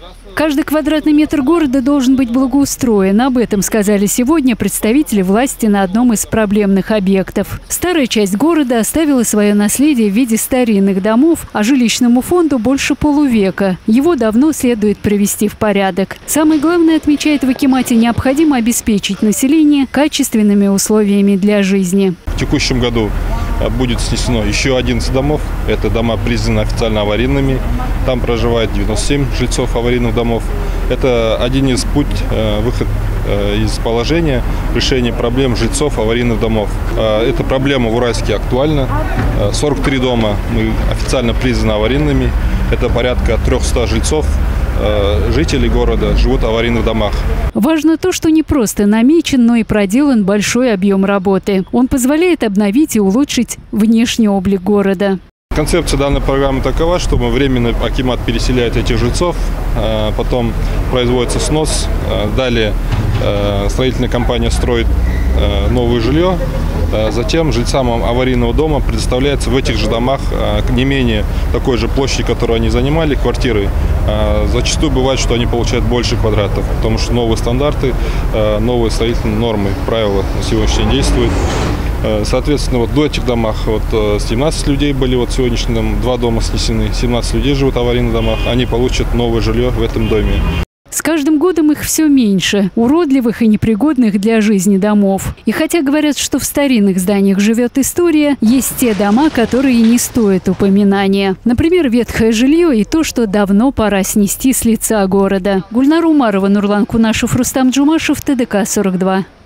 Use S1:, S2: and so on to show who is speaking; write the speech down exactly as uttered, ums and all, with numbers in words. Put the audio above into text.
S1: Каждый квадратный метр города должен быть благоустроен. Об этом сказали сегодня представители власти на одном из проблемных объектов. Старая часть города оставила свое наследие в виде старинных домов, а жилищному фонду больше полувека. Его давно следует привести в порядок. Самое главное, отмечает в акимате, необходимо обеспечить население качественными условиями для жизни.
S2: В текущем году будет снесено еще одиннадцать домов. Это дома признаны официально аварийными. Там проживает девяносто семь жильцов аварийных домов. Это один из путь, выход из положения, решения проблем жильцов аварийных домов. Эта проблема в Уральске актуальна. сорок три дома мы официально признаны аварийными. Это порядка трёхсот жильцов. Жители города живут в аварийных домах.
S1: Важно то, что не просто намечен, но и проделан большой объем работы. Он позволяет обновить и улучшить внешний облик города.
S2: Концепция данной программы такова, что мы временно акимат переселяет этих жильцов, потом производится снос, далее строительная компания строит новое жилье, затем жильцам аварийного дома предоставляется в этих же домах не менее такой же площади, которую они занимали, квартиры. Зачастую бывает, что они получают больше квадратов, потому что новые стандарты, новые строительные нормы, правила на сегодняшний день действуют. Соответственно, вот до этих домах вот семнадцать людей были, вот сегодняшний дом, два дома снесены, семнадцать людей живут в аварийных домах, они получат новое жилье в этом доме.
S1: С каждым годом их все меньше, уродливых и непригодных для жизни домов. И хотя говорят, что в старинных зданиях живет история, есть те дома, которые не стоят упоминания. Например, ветхое жилье и то, что давно пора снести с лица города. Гульнара Умарова, Нурлан Кунашев, Рустам Джумашев, ТДК сорок два.